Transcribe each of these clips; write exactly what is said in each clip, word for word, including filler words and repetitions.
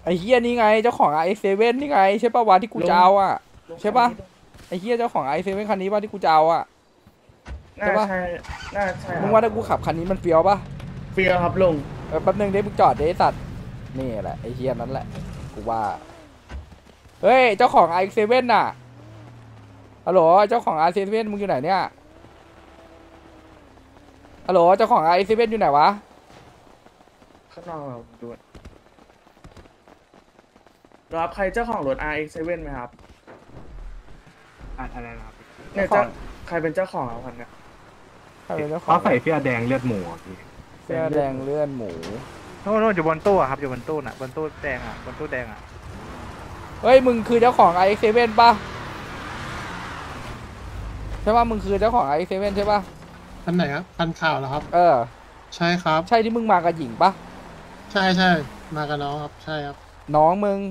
ไอ้เฮียนี่ไงเจ้าของไอเซเว่นนี่ไงใช่ป่าววะที่กูจะเอาอ่ะใช่ป่ะไอ้เฮียเจ้าของไอเซเว่นคันนี้ป่ะที่กูจะเอาอ่ะใช่ป่ะน่าใช่มึงว่าถ้ากูขับคันนี้มันเฟี้ยวป่ะเฟียครับลุงเออแป๊บนึงเดี๋ยวมึงจอดเดี๋ยวไอ้สัตว์นี่แหละไอ้เฮียนั้นแหละกูว่าเฮ้ยเจ้าของไอเซเว่นน่ะฮัลโหลเจ้าของไอเซเว่นมึงอยู่ไหนเนี่ยฮัลโหลเจ้าของไอเซเว่นอยู่ไหนวะข้างนอกดูรับใครเจ้าของรถ อาร์ เอ็กซ์ เซเว่น ไหมครับอะไรนะครับเนี่ยเจ้าใครเป็นเจ้าของครับคันนี้ใครเป็นเจ้าของเขาใส่เสื้อแดงเลือดหมูพี่เสื้อแดงเลือดหมูโน่นโน่นอยู่บนตู้ครับอยู่บนตู้น่ะบนตู้แดงอ่ะบนตู้แดงอ่ะเฮ้ยมึงคือเจ้าของไอเซเว่นป่ะใช่ป่ะมึงคือเจ้าของไอเซเว่นใช่ป่ะคันไหนครับคันข่าวเหรอครับเออใช่ครับใช่ที่มึงมากับหญิงป่ะใช่ใช่มากับน้องครับใช่ครับน้องมึง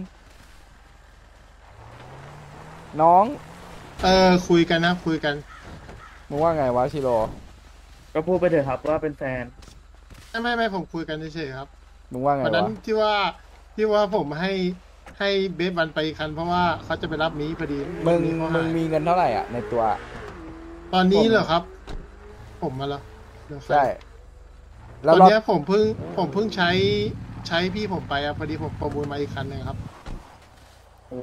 น้องเออคุยกันนะคุยกันมึงว่าไงวะชิโร่ก็พูดไปเถอะครับว่าเป็นแฟนไม่ไม่ไม่ผมคุยกันเฉยๆครับมึงว่าไงวะวันนั้นที่ว่าที่ว่าผมให้ให้เบสวันไปคันเพราะว่าเขาจะไปรับมีพอดีมึงมึงมีเงินเท่าไหร่อ่ะในตัวตอนนี้เหรอครับผมมาแล้วใช่ตอนนี้ผมเพิ่งผมเพิ่งใช้ใช้พี่ผมไปอ่ะพอดีผมประมูลมาอีกคันนึงครับโอ้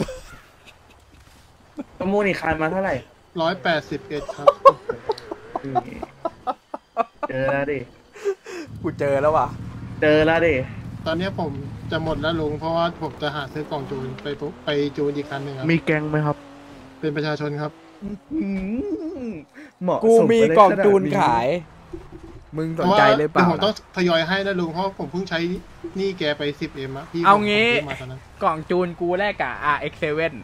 ประมูลอีกคันมาเท่าไหร่ร้อยแปดสิบเอ็ดครับเจอแล้วดิกูเจอแล้วว่ะเจอแล้วดิตอนนี้ผมจะหมดแล้วลุงเพราะว่าผมจะหาซื้อกล่องจูนไปไปจูนอีกคันหนึ่งครับมีแกงไหมครับเป็นประชาชนครับเหมาะกูมีกล่องจูนขายมึงสนใจเลยเปล่าผมต้องทยอยให้นะลุงเพราะผมเพิ่งใช้นี่แกไปสิบเอ็มอะพี่เอางี้กล่องจูนกูแลกกับ อาร์ เอ็กซ์ เซเว่น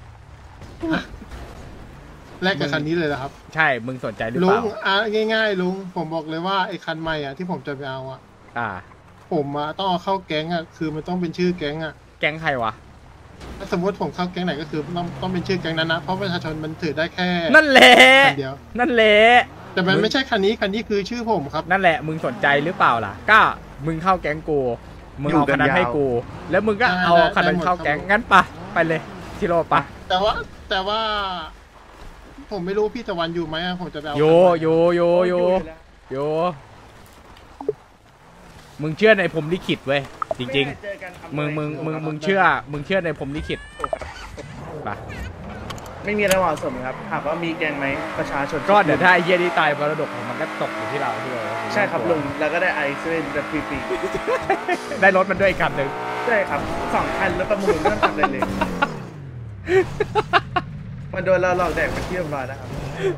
แลกกับคันนี้เลยเหรอครับใช่มึงสนใจหรือเปล่าลุงอ่ะง่ายๆลุงผมบอกเลยว่าไอ้คันใหม่อ่ะที่ผมจะไปเอาอ่ะอ่าผมอ่ะต้องเอาเข้าแก๊งอ่ะคือมันต้องเป็นชื่อแก๊งอ่ะแก๊งใครวะถ้าสมมติผมเข้าแก๊งไหนก็คือต้องต้องเป็นชื่อแก๊งนั้นนะเพราะประชาชนมันถือได้แค่นั่นแหละเดียวนั่นแหละแต่มันไม่ใช่คันนี้คันนี้คือชื่อผมครับนั่นแหละมึงสนใจหรือเปล่าล่ะก็มึงเข้าแก๊งกูมึงเอาคันนั้นให้กูแล้วมึงก็เอาคันนั้นเข้าแก๊งงั้นปะไปเลยชิโร่ปะแต่ว่าแต่ว่าผมไม่รู้พี่ตะวันอยู่ไหมผมจะไปเอาโยโยโยโยโยมึงเชื่อในผมลิขิตเว้ยจริงๆมึงมึงมึงมึงเชื่อมึงเชื่อในผมลิขิตปะไม่มีอะไรเหมาะสมครับถามว่ามีแกงไหมประชาชนก็เดี๋ยวถ้าไอ้เหี้ยนี่ตายมรดกของมันก็ตกอยู่ที่เราที่เราใช่ครับลุงแล้วก็ได้ไอซ์เว่นแบบฟรีๆได้รถมันด้วยอีกคันหนึ่งใช่ครับสองคันแล้วประมูลไม่ต้องทำอะไรเลยมันโดนเราหลอกแดกไปที่เรียบร้อยนะครับ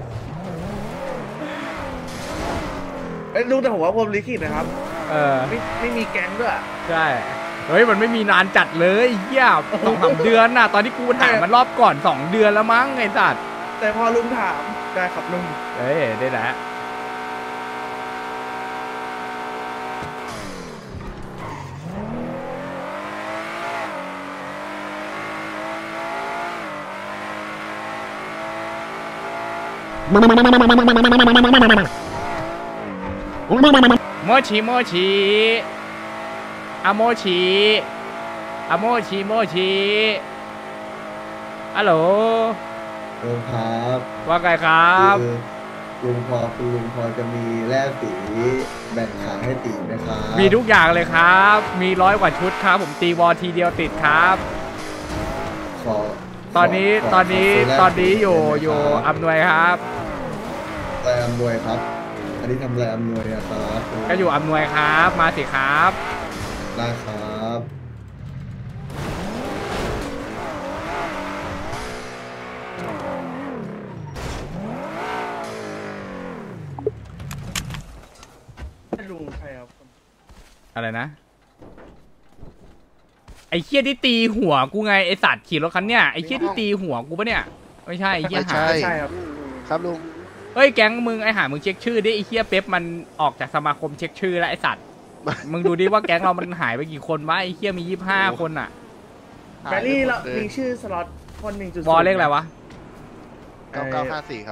เอ้ยลุงแต่ผมว่าผมลิขิตนะครับเออไม่ไม่มีแก๊งด้วยใช่เฮ้ยมันไม่มีนานจัดเลยเหี้ยสองสามเดือนน่ะตอนที่กูถามมันรอบก่อนสองเดือนแล้วมั้งไอ้สัตว์แต่พอลุงถามได้ครับลุงเอ้ยได้แหละโมชิโมชิอะโมชิอะโมชิโมชิฮัลโหลลุงครับว่าไงครับลุงพอคุณลุงพอจะมีแร่สีแบ่งขายให้ตีไหมครับมีทุกอย่างเลยครับมีร้อยกว่าชุดครับผมตีวอลทีเดียวติดครับขอตอนนี้ตอนนี้ตอนนี้อยู่อยู่อำนวยครับอะไรอำนวยครับอันนี้ทำอะไรอำนวยนะครับก็อยู่อำนวยครับมาสิครับได้ครับลุงใครครับอะไรนะไอ้เคี้ยที่ตีหัวกูไงไอ้สัตว์ขี่รถคันเนี้ยไอ้เคี้ยที่ตีหัวกูปะเนี่ยไม่ใช่ไอ้เคี้ยหาใช่ครับครับลุงเฮ้ยแก๊งมึงไอ้หามึงเช็คชื่อดิไอ้เคี้ยเป๊ปมันออกจากสมาคมเช็คชื่อแล้วไอ้สัตว์มึงดูดิว่าแก๊งเรามันหายไปกี่คนวะไอ้เคี้ยมียี่สิบห้าคนอ่ะแบลลี่เรามีชื่อสล็อตคนหนึ่งจุดวอลเลขอะไรวะเก้าเก้าห้าสี่ครับ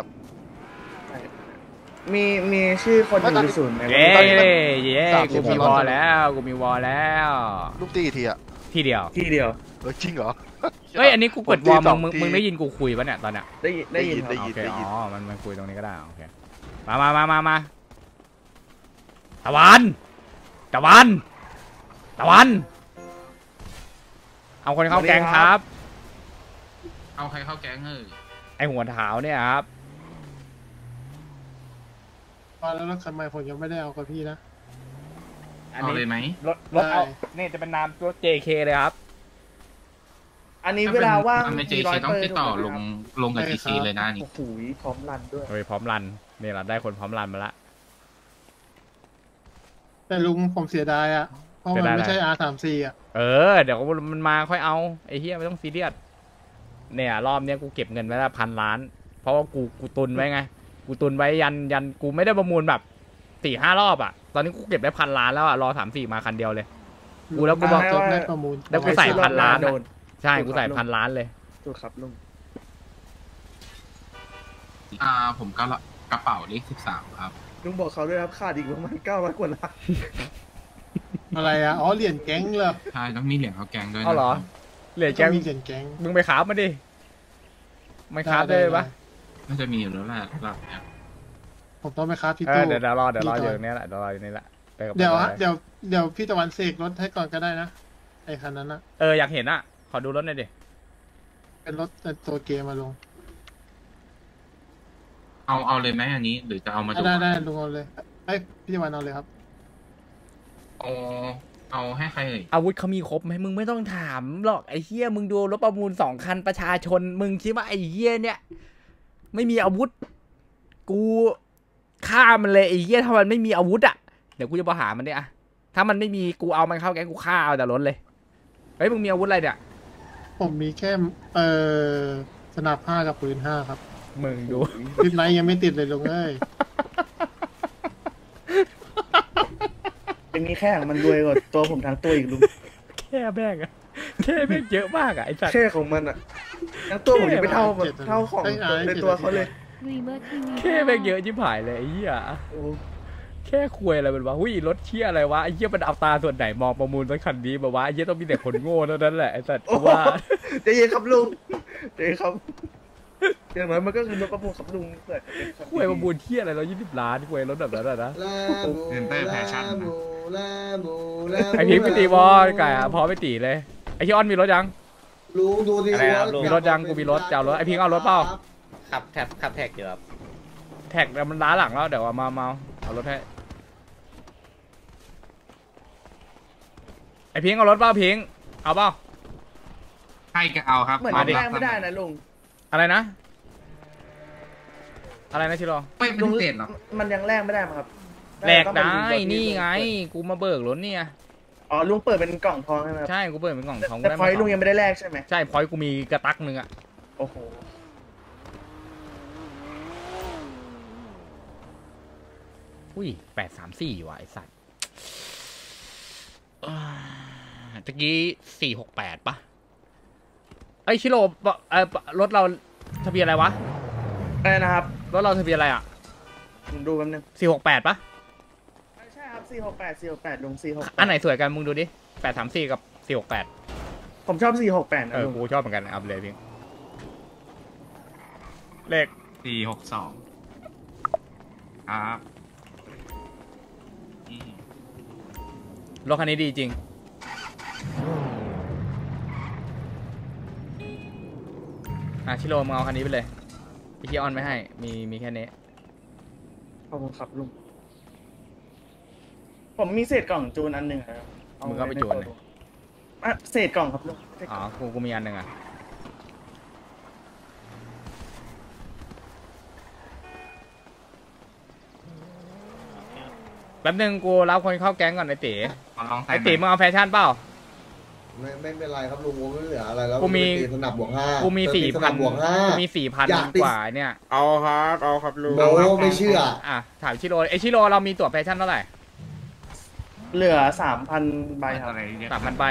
มีมีชื่อคนหนึ่งจุดศูนย์ไหมเย้เย้กูมีวอลแล้วกูมีวอลแล้วลูกตีทีอะทีเดียวที่เดียวเออจริงเหรอเฮ้ยอันนี้กูกดวอร์มผมตีสองมึงทีมึงได้ยินกูคุยปะเนี่ยตอนเนี้ยได้ยินได้ยินคได้รับยินโอเคได้ยินอ๋อมันมันคุยตรงนี้ก็ได้โอเคมามามามามาตะวันตะวันตะวันเอาคนเข้าแกงครับเอาใครเข้าแก๊งเอ้ยไอหัวเท้าเนี่ยครับตอนแล้วรถคันใหม่ผมยังไม่ได้เอากับพี่นะอันเอานี้เลยไหมรถรถเอาได้นี่จะเป็นนามตัว เจ เค เลยครับอันนี้เวลาว่างถ้เป็นมีเจร้เคอยต้องเปอร์ติดต่อลงลงกับใช่จีคซีรับเลยนะนี่โอ้โหพร้อมรันด้วยเฮ้ยพร้อมรันนี่เราได้คนพร้อมรันมาละแต่ลุงผมเสียดายอ่ะเพราะมันเสียดายไม่ใช่อะไรอาร์ สามสี่ อ่ะเออเดี๋ยวมันมาค่อยเอาไอ้เฮียไม่ต้องซีเรียสเนี่ยรอบเนี้ยกูเก็บเงินไว้ละพันล้าน เพราะว่ากูกูตุนไว้ไงกูตุนไว้ยันยันกูไม่ได้ประมูลแบบสี่ห้ารอบอ่ะตอนนี้กูเก็บได้พันล้านแล้วอ่ะรอสามสี่มาคันเดียวเลย กูแล้วกูบอกจบได้ประมูลแล้วกูใส่พันล้านโดอะนใช่กูใส่พันล้านเลยถูกครับลุงอ่าผมก็กระเป๋าเลขสิบสามครับลุงบอกเขาด้วยครับขาดอีกประมาณเก้าร้อยกว่าล้านอะไรอ่ะอ๋อเหรียญแก๊งเหรอใช่ต้องมีเหรียญเข้าแก๊งด้วยเอาเหรอนะครับเหลือแกต้องมีเหรียญแก๊งมึงไปขาบมาดิไม่ขาบได้ปะน่าจะมีอยู่แล้วแหละหลักเนี่ยผมต้องไปค้าพี่เออตู้เดี๋ยวเดี๋ยวรอเดี๋ยวรอพี่อต่ยู่ตรงนี้แหละเดี๋ยวรออยู่นี่แหละไปกับเดี๋ยวไปฮะเลยเดี๋ยวเดี๋ยวพี่ตะวันเสกรถให้ก่อนก็ได้นะไอ้คันนั้นนะเอออยากเห็นอ่ะขอดูรถหน่อยดิเป็นรถตัวเกมมาลงเอาเอาเลยไหมอันนี้ หรือจะเอามาดูได้ได้ลุงเอาเลยไอ้ยพี่ตะวันเอาเลยครับเอาเอาให้ใครเอ่ยอาวุธเขามีครบไหมมึงไม่ต้องถามหรอกไอ้เฮียมึงดูรถประมูลสองคันประชาชน มึงคิดว่าไอ้เฮียเนี่ยไม่มีอาวุธ กูฆ่ามันเลยไอ้เฮียถ้ามันไม่มีอาวุธอ่ะเดี๋ยวกูจะไปหามันเนี่ยอะถ้ามันไม่มีกูเอามันเข้าแก๊งกูฆ่าเอาแต่รถเลยเฮ้ยมึงมีอาวุธอะไรเนี่ยผมมีแค่เอ่อสนับห้ากับปืนห้าครับมึงดูติดไนท์ยังไม่ติดเลยลุงเอ้ยเป็นมีแค่ของมันรวยกว่าตัวผมทั้งตัวอีกลุงแค่แม่งอะแค่แม่งเยอะมากอะไอ้สัตว์แค่ของมันอ่ะทั้งตัวผมยังไม่เท่าเท่าของในตัวเขาเลยแค่แม่งเยอะชิบหายเลยไอ้เหี้ยโอ้แค่คุยอะไรมันวะหุ้ยรถเชี่ยอะไรวะไอ้เหี้ยมันเอาตาส่วนไหนมองประมูลรถคันนี้มาวะไอ้เหี้ยต้องมีแต่คนโง่เท่านั้นแหละไอ้สัตว์กูว่าใจเย็นครับลุงใจเย็นครับอย่างน้อยมันก็คือรถประมูลครับลุงเกิดเป็นนคุยประมูลเที่ยอะไรเรายี่สิบล้านคุยรถแบบนั้นอะนะลาบูเงินเตอร์แฟชั่นลานะบูลาบูลาบูไอพิงค์ไปตีบอลไก่อะพอไปตีเลยไอที่ออนมีรถยังลุงดูสิอะไรนะลุงมีรถยังกูมีรถจะเอารถไอ้พิงค์เอารถเปล่าขับแท็บขับแท็กอยู่ครับแท็กมันล้าหลังแล้วเดี๋ยวเอามามาเอารถให้ไอพิงค์เอารถเปล่าพิงค์เอาเปล่าให้ก็เอาครับเหมือนมาดิแรงไม่ได้นะลุงอะไรนะ อะไรนะชิโร่ไม่เป็นเศษหรอมันยังแลกไม่ได้มั้งครับแหลกได้ต้องเป็นนี่ไงลุเปิดกูมาเบิกรถเนี่ยอ๋อลุงเปิดเป็นกล่องทองใช่ไหมครับใช่กูเปิดเป็นกล่องทองแต่ได้พอยมาลุงยังไม่ได้แลกใช่ไหมใช่พอยกูมีกระตักหนึ่งอะโอ้โหอุ้ยแปดสามสี่ว่ะไอสัตว์อ่าตะกี้สี่หกแปดปะไอยชิโร่ปะเออปะรถเราทะเบียนอะไรวะอะไรนะครับรถเราทะเบียนอะไรอ่ะผมดูแป๊บนึงสี่หกแปดปะใช่ครับสี่หกแปด สี่หกแปดลุงสี่หกอันไหนสวยกันมึงดูดิแปดสามสี่กับสี่หกแปดผมชอบสี่หกแปดนะเออลุงกูชอบเหมือนกันเอาไปเลยพี่เลขสี่หกสองครับนี่รถคันนี้ดีจริงอ่ะชิโร่มึงเอาคันนี้ไปเลยพี่เคียออนไม่ให้มีมีแค่นี้ขอบคุณครับลุง ผมมีเศษกล่องจูนอันหนึ่งครับเอามึงก็ไปจูนในเลยโฟโต้อ่ะเศษกล่องครับลุงเศษกอ๋ล่อองกูกูมีอันหนึ่งอ่ะแป๊บนึงกูรับคนเข้าแก๊งก่อนไอตีขอลองไอใส่ตีมึงเอาแฟชั่นเปล่าไม่ไม่เป็นไรครับลุงผมไม่เหลืออะไรแล้วกูมีตีสนับบวกห้ากูมีตีสี่สพันันบบวกห้ากูมีสี่พันอยากติดกว่าเนี่ยเอาครับเอาครับลุงโมไม่เชื่ออ่ะถามชิโร่ไอชิโร่เรามีตั๋วแฟชั่นเท่าไหร่เหลือสามพันใบครับอะไรเรียกสามพันใบ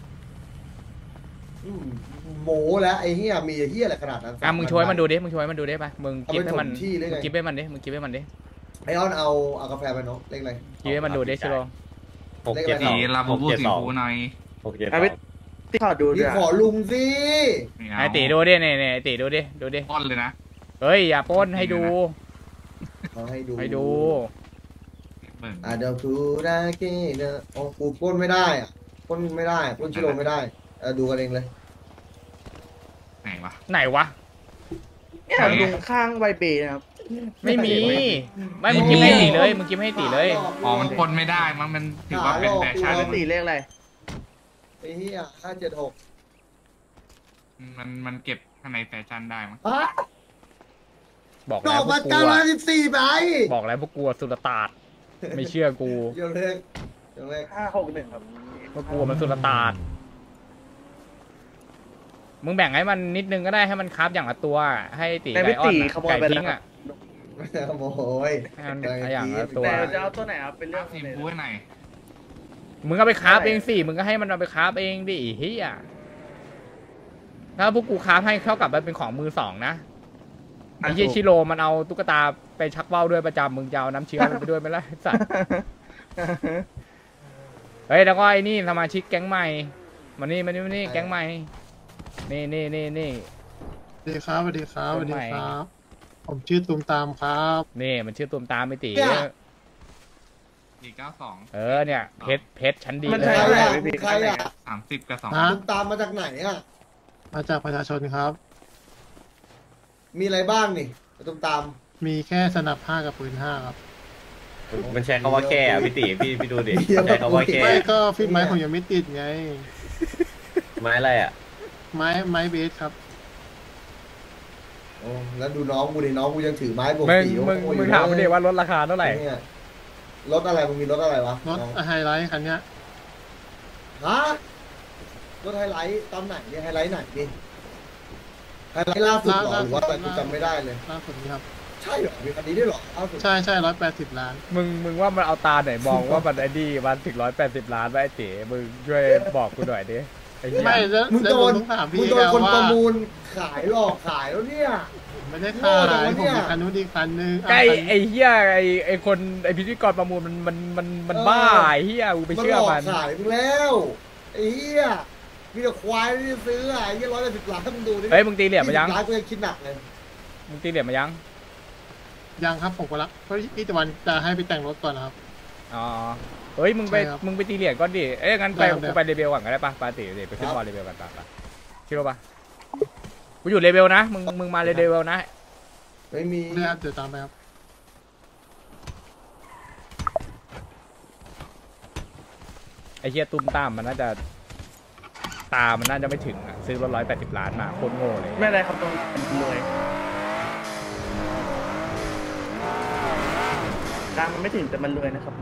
อืมโมแล้วไอ้เหี้ยมีไอ้เหี้ยอะไรขนาดนั้นอ่ะมึงช่วยมันดูดิมึงช่วยมันดูดิไปมึงเอากิฟไปให้มันถมที่ได้ไงมึงกิฟให้มันดิมึงกิฟให้มันดิไอออนเอาเอากาแฟไปเนาะเล็กอะไรกิฟให้มันดูดิชิโร่หกเจ็ดสสีองลาบูบูสีฟูหน่อยหกเจ็ดสอ่ะองพี่ขอดูด้พี่วยขอลุงสิม่เาไอ้ตีดูดิเนี่ยเนี่ยไอ้ตีดูดิดูดิปล้นเลยนะเฮ้ยอย่าปล้นให้ดูขอให้ดูให้ดูเบิ่งอ่ะเดี๋ยวทูได้เกเนอะโอ้กูปล้นไม่ได้อ่ะปล้นไม่ได้ปล้นชิโร่ไม่ได้เออดูกันเองเลยไหนวะไหนวะเนี่ยลุงข้างไวเบย์นะครับไม่มีไม่มึงกินให้ตีเลยมึงกินให้ตีเลยอ๋อมันปล้นไม่ได้มั้งมันถือว่าเป็นแฟชั่นปกติเลขอะไรไอ้เหี้ยห้าเจ็ดหกมันมันเก็บข้างในแฟชั่นได้มั้งฮะบอกดแล้อวกพวมากกูเก้าร้อยอะสิบสี่ใบบอกแล้วพวกกูอะสุลต่านไม่เชื่อกูเดี๋ยวเลขเดี๋ยวเลขห้าหกหนึ่งครับพวกกูมันสุลต่านมึงแบ่งให้มันนิดนึงก็ได้ให้มันคราฟอย่างละตัว ให้ตีแต่ไก่พี่อ้อนตีอะขโมยไก่ไปแล้วทิ้งครัอ่ะบไม่ได้ขโมยให้มันอย่างละตัวแต่จะเอาตัวไหนครับเป็นเรื่องสีเลยฟูให้หน่อยมึงก็ไปคราฟเองสิมึงก็ให้มันเอาไปคราฟเองดิเฮียถ้าพวกกูคราฟให้เท่ากับมันเป็นของมือสองนะไอ้เฮียชิโร่มันเอาตุ๊กตาไปชักว่าวด้วยประจำมึงจะเอาน้ำเชื้อมันไปด้วยไหมล่ะไอ้สัตว์ เฮ้ยแล้วก็ไอ้นี่สมาชิกแก๊งใหม่มานี่มานี่มานี่แก๊งใหม่นี่นี่นี่นี่สวัสดีครับสวัสดีครับสวัสดีคนใหม่ครับ ผมชื่อตูมตามครับนี่มันชื่อตูมตามไม่ตีสี่เก้าสองเออเนี่ยเพชรเพชรชั้นดีมันเลใช่ยเท่าไหร่มึพี่งใครอ่ะสามสิบกับสองฮะมึงตามมาจากไหนอ่ะมาจากประชาชนครับมีอะไรบ้างนี่ตุ้มตามมีแค่สนับห้ากับปืนห้าครับมันใช้คำว่าแก้อะพี่ตีพี่พี่ดูดิใช้คำว่าแก้ไม่ก็ฟิตไม้ผมยังไม่ติดไงไม้อะไรอ่ะไม้ไม้เบสครับโอ้แล้วดูน้องกูดิน้องกูยังถือไม้โบกมึงสีมึงโอ้ยมึงถามมันดิว่าลดราคาเท่าไหร่เนี่ยรถอะไรมึงมีรถอะไรวะรถน้องไฮไลท์คันเนี้ยฮะรถไฮไลท์ตอนไหนเนี่ยไฮไลท์ไหนดิไฮไลท์ล่าสุดเหรอหรือว่าอะไรกูจำไม่ได้เลยล่าสุดนี้ครับใช่เหรอมีคันนี้ด้วยเหรอล่าสุดใช่ใช่ร้อยแปดสิบล้านมึงมึงว่ามันเอาตาไหนมองว่ามันไอ้นี่มันถึงร้อยแปดสิบล้านไว้ไอ้เต๋มึงช่วยบอกกูหน่อยดิไอ้เหี้ยไม่แล้วมึงแล้วโดนต้องถามมึพี่งโดนแล้วคนว่าประมูลขายหลอกขายแล้วเนี่ยไม่ได้โง่ขายจังวะผเนี่มยมีคันนู้นอีกคันนึงใกล้เอาคันไอ้เหี้ยไอ้ไอ้คนไอ้พิธีกรประมูลมันมันมันมันบ้าไอ้เหี้ยกูไปมันเชื่หอลอกมันขายมึงแล้วไอ้เหี้ยมีแต่ควายที่ซื้ออ่ะไอ้เหี้ยร้อยละสิบล้านมึงดูดิเฮ้ยมึงตีเหลี่ยมมายังร้านกูยังคิดหนักเลยมึงตีเหลี่ยมมายังยังครับผมก็ละเพราะพี่ตะวันจะให้ไปแต่งรถก่อนนะครับอ๋อเฮ้ยมึงไปใช่ครับมึงไปตีเหรียญก่อนดิเอ้ยงั้นไปได้ครับกูไปเลเวลก่อนก็ได้ปะปาติเดี๋ยวไปขึ้นบอลเลเวลกันปะปะคิดว่าปะกูอยู่เลเวลนะมึงมึงมาเลเวลนะไม่มีได้ครับเดี๋ยวตามไปครับไอ้เหี้ยตุ้มตามมันน่าจะตามันน่าจะไม่ถึงอะซื้อรถร้อยแปดสิบล้านมาโคตรโง่เลยไม่ได้ครับต้องรวยดังมันไม่ถึงแต่มันรวยนะครับ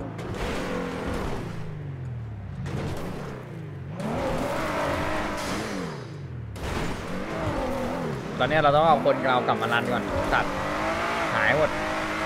ตอนเนี้ยเราต้องเอาคนเรากลับมารันก่อนตัดหายหมด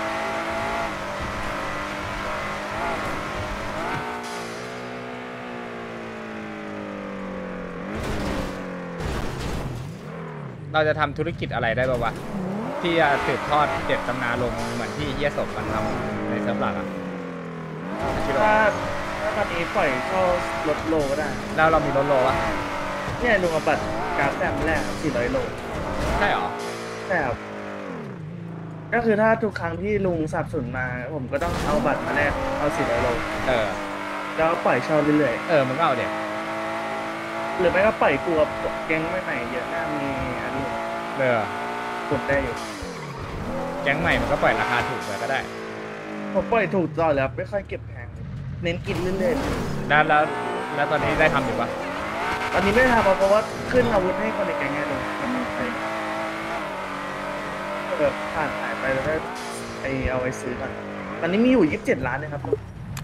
เราจะทำธุรกิจอะไรได้บ้างวะที่จะสืบทอดเจ็ดตำนานลงเหมือนที่เยี่ยสมมันทำในเซิร์ฟหลักอะคิดว่าถ้าถ้าตอนนี้ปล่อยเข้ารถโลก็ได้แล้วเรามีรถโลวะเนี่ยลุงเอาบัตรการ์ดแต้มแรกสี่ร้อยโลใช่หรอใช่ครับก็คือถ้าทุกครั้งที่ลุงสนับสนุนมา ผมก็ต้องเอาบัตรมาแลกเอาสี่ร้อยโลเออแล้วปล่อยเช่าเรื่อยเออมึงก็เอาเด็กๆหรือไม่ก็ปล่อยกลัวแก๊งใหม่ๆเยอะหน้ามีอันนี้เออกดได้อยู่แก๊งใหม่มันก็ปล่อยราคาถูกไปก็ได้ผมปล่อยถูกตลอดแล้วไม่ค่อยเก็บแพงเน้นกินเรื่อยแล้วแล้วแล้วตอนนี้ได้ทำอยู่ปะๆตอนนี้ไม่ได้ทำเพราะว่าขึ้นอาวุธให้คนในแก๊งไงลุงแบบผ่านหายไปแล้วก็ไอเอาไปซื้อก่อนตอนนี้มีอยู่ยี่สิบเจ็ดล้านนะครับลุง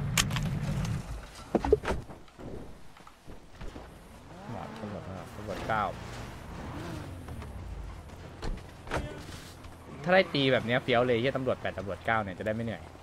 หมอตำรวจตำรวจเก้าถ้าได้ตีแบบเนี้ยเฟี้ยวเลยที่ตำรวจแปดตำรวจเก้าเนี่ยจะได้ไม่เหนื่อย